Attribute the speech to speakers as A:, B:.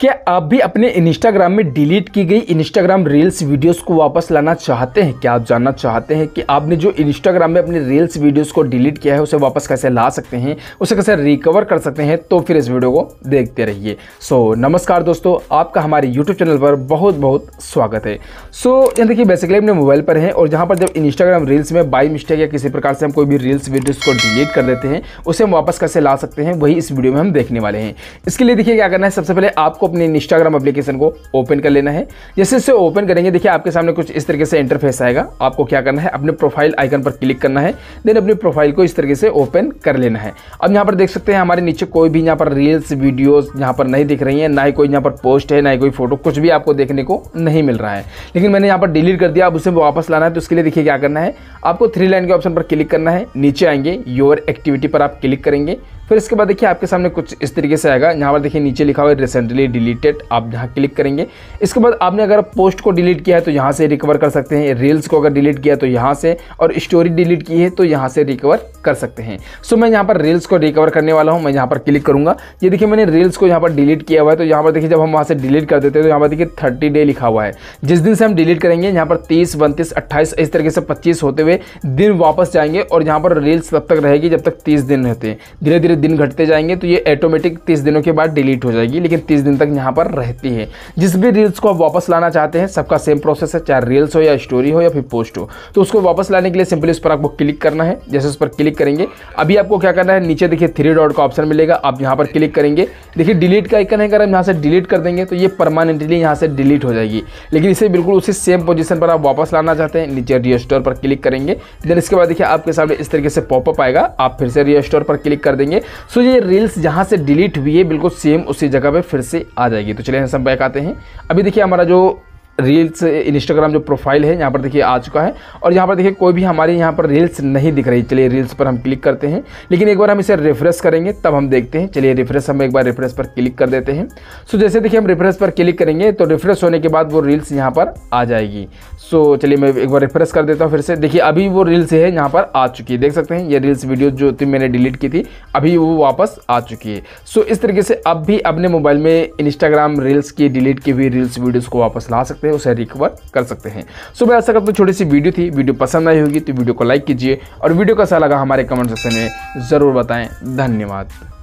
A: क्या आप भी अपने इंस्टाग्राम में डिलीट की गई इंस्टाग्राम रील्स वीडियोस को वापस लाना चाहते हैं? क्या आप जानना चाहते हैं कि आपने जो इंस्टाग्राम में अपने रील्स वीडियोस को डिलीट किया है उसे वापस कैसे ला सकते हैं, उसे कैसे रिकवर कर सकते हैं? तो फिर इस वीडियो को देखते रहिए। नमस्कार दोस्तों, आपका हमारे यूट्यूब चैनल पर बहुत बहुत स्वागत है। यहाँ देखिए बेसिकली अपने मोबाइल पर है और जहाँ पर जब इंस्टाग्राम रील्स में बाई मिस्टेक या किसी प्रकार से हम कोई भी रील्स वीडियोस को डिलीट कर देते हैं, उसे हम वापस कैसे ला सकते हैं, वही इस वीडियो में हम देखने वाले हैं। इसके लिए देखिए क्या करना है, सबसे पहले आपको अपने इंस्टाग्राम एप्लीकेशन को ओपन कर लेना है। जैसे इसे ओपन करेंगे देखिए आपके सामने कुछ इस तरीके से इंटरफेस आएगा। आपको क्या करना है, अपने प्रोफाइल आइकन पर क्लिक करना है, देन अपने प्रोफाइल को इस तरीके से ओपन कर लेना है। अब यहाँ पर देख सकते हैं हमारे नीचे कोई भी यहाँ पर रील्स वीडियोस यहाँ पर नहीं दिख रही है, ना ही कोई यहाँ पर पोस्ट है, ना ही कोई फोटो, कुछ भी आपको देखने को नहीं मिल रहा है। लेकिन मैंने यहाँ पर डिलीट कर दिया। अब उसे वापस लाना है तो उसके लिए देखिए क्या करना है, आपको 3 लाइन के ऑप्शन पर क्लिक करना है। नीचे आएंगे योर एक्टिविटी पर आप क्लिक करेंगे। फिर इसके बाद देखिए आपके सामने कुछ इस तरीके से आएगा। यहाँ पर देखिए नीचे लिखा हुआ है रिसेंटली डिलीटेड, आप यहाँ क्लिक करेंगे। इसके बाद आपने अगर पोस्ट को डिलीट किया है तो यहाँ से रिकवर कर सकते हैं, रील्स को अगर डिलीट किया तो यहाँ से, और स्टोरी डिलीट की है तो यहाँ से रिकवर कर सकते हैं। मैं यहाँ पर रील्स को रिकवर करने वाला हूँ। मैं यहाँ पर क्लिक करूँगा। ये देखिए मैंने रील्स को यहाँ पर डिलीट किया हुआ है। तो यहाँ पर देखिए जब हम वहाँ से डिलीट कर देते हैं तो यहाँ पर देखिए 30 डे लिखा हुआ है। जिस दिन से हम डिलीट करेंगे यहाँ पर 30, 32, 28 इस तरीके से 25 होते हुए दिन वापस जाएंगे और यहाँ पर रील्स तब तक रहेगी जब तक 30 दिन रहते हैं। धीरे धीरे दिन घटते जाएंगे तो ये ऑटोमेटिक 30 दिनों के बाद डिलीट हो जाएगी, लेकिन 30 दिन तक यहाँ पर रहती है। जिस भी रील्स को आप वापस लाना चाहते हैं सबका सेम प्रोसेस है, चाहे रील्स हो या स्टोरी हो या फिर पोस्ट हो। तो उसको वापस लाने के लिए सिंपली उस पर आपको क्लिक करना है। जैसे उस पर क्लिक करेंगे अभी आपको क्या करना है, नीचे देखिए 3 डॉट का ऑप्शन मिलेगा, आप यहाँ पर क्लिक करेंगे। देखिए डिलीट का आइकन है, अगर हम यहाँ से डिलीट कर देंगे तो ये परमानेंटली यहाँ से डिलीट हो जाएगी। लेकिन इसे बिल्कुल उसी सेम पोजीशन पर आप वापस लाना चाहते हैं, नीचे रीस्टोर पर क्लिक करेंगे। देन इसके बाद देखिए आपके सामने इस तरीके से पॉपअप आएगा, आप फिर से रीस्टोर पर क्लिक कर देंगे। ये रील्स जहाँ से डिलीट हुई है बिल्कुल सेम उसी जगह पे फिर से आ जाएगी। तो चलिए हम बैक आते हैं। अभी देखिए हमारा जो रील्स इंस्टाग्राम जो प्रोफाइल है यहाँ पर देखिए आ चुका है और यहाँ पर देखिए कोई भी हमारी यहाँ पर रील्स नहीं दिख रही। चलिए रील्स पर हम क्लिक करते हैं, लेकिन एक बार हम इसे रिफ्रेश करेंगे तब हम देखते हैं। चलिए रिफ्रेश, हम एक बार रिफ्रेश पर क्लिक कर देते हैं। जैसे देखिए हम रिफ्रेश पर क्लिक करेंगे तो रिफ्रेश होने के बाद वो रील्स यहाँ पर आ जाएगी। चलिए मैं एक बार रिफ्रेश कर देता हूँ फिर से। देखिए अभी वो रील्स है यहाँ पर आ चुकी है, देख सकते हैं ये रील्स वीडियो जो थी मैंने डिलीट की थी अभी वो वापस आ चुकी है। इस तरीके से आप भी अपने मोबाइल में इंस्टाग्राम रील्स की डिलीट की हुई रील्स वीडियोस को वापस ला सकते हैं, उसे रिकवर कर सकते हैं। मैं ऐसा करता हूँ, छोटी सी वीडियो थी, वीडियो पसंद आई होगी तो वीडियो को लाइक कीजिए और वीडियो कैसा लगा हमारे कमेंट सेक्शन में ज़रूर बताएं। धन्यवाद।